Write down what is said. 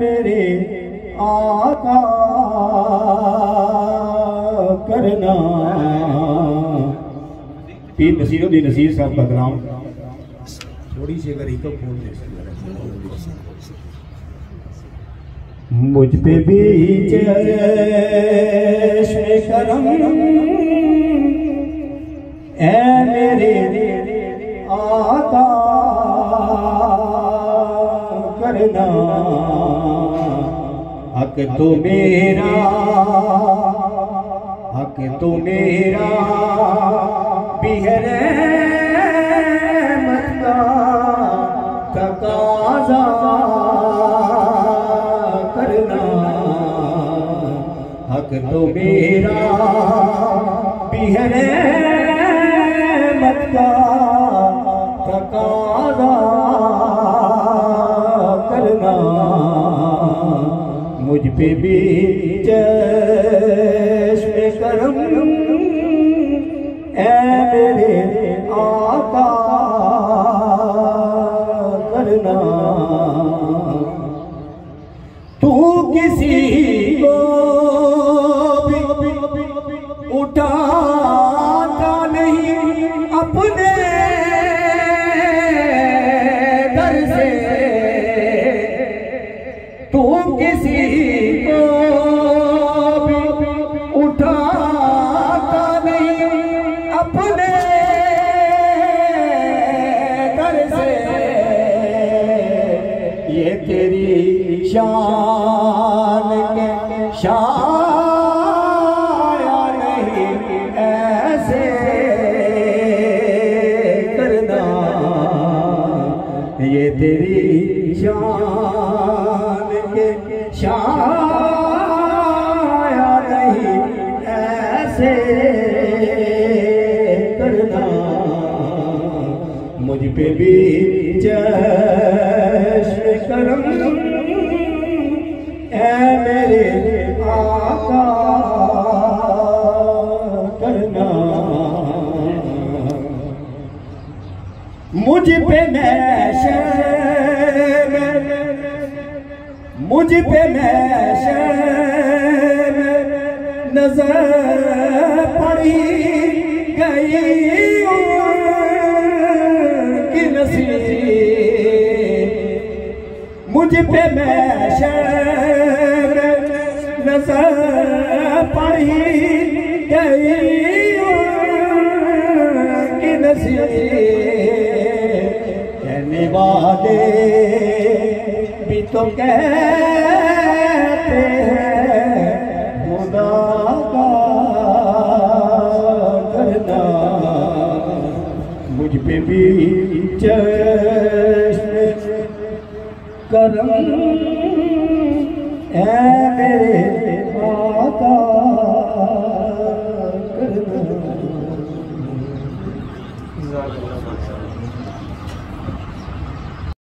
मेरे आका करना। पीर नसीरुद्दीन नसीर साहब का कलाम थोड़ी सी अगर तो खोल दे। मुझ पे भी चश्मे करम ऐ मेरे आका करना। हक तो मेरा बिहरे मत का तकाज़ा करना। हक तो मेरा बिहरे मत का तकाज़ा करना। मुझ पे भी चश्मे करम ऐ मेरे आका करना। तू किसी को भी उठाता नहीं अपने दर से। तू किसी को भी उठाता नहीं अपने दर से। ये तेरी शान के शाया नहीं ऐसे करना। ये तेरी शान के शाया नहीं ऐसे करना। मुझ पे भी चश्मे करम ऐ मेरे आका करना। मुझ पे मैशर नजर पड़ी गई की नसीब। मुझ पे मैशर नजर पड़ी गई की नसीब। कहने वाले भी तो कहते हैं खुदा का करना। मुझ पे भी चश्मे करम ऐ मेरे आका करना।